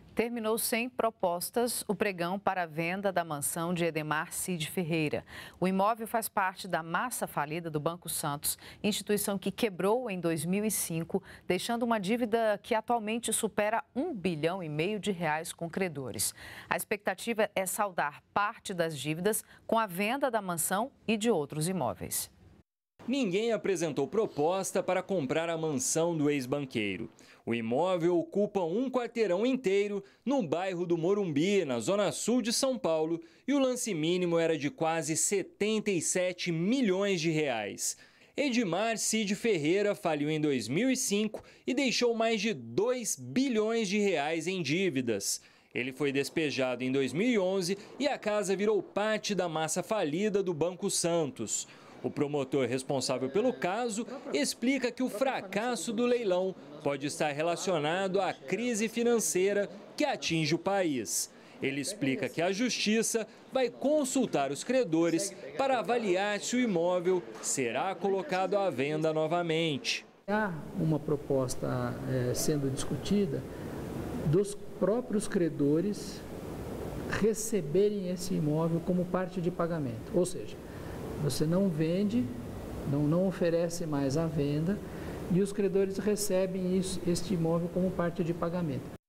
Terminou sem propostas o pregão para a venda da mansão de Edemar Cid Ferreira. O imóvel faz parte da massa falida do Banco Santos, instituição que quebrou em 2005, deixando uma dívida que atualmente supera R$ 1,5 bilhão de reais com credores. A expectativa é saldar parte das dívidas com a venda da mansão e de outros imóveis. Ninguém apresentou proposta para comprar a mansão do ex-banqueiro. O imóvel ocupa um quarteirão inteiro no bairro do Morumbi, na zona sul de São Paulo, e o lance mínimo era de quase 77 milhões de reais. Edemar Cid Ferreira faliu em 2005 e deixou mais de 2 bilhões de reais em dívidas. Ele foi despejado em 2011 e a casa virou parte da massa falida do Banco Santos. O promotor responsável pelo caso explica que o fracasso do leilão pode estar relacionado à crise financeira que atinge o país. Ele explica que a Justiça vai consultar os credores para avaliar se o imóvel será colocado à venda novamente. Há uma proposta sendo discutida dos próprios credores receberem esse imóvel como parte de pagamento, ou seja, você não vende, não oferece mais à venda e os credores recebem este imóvel como parte de pagamento.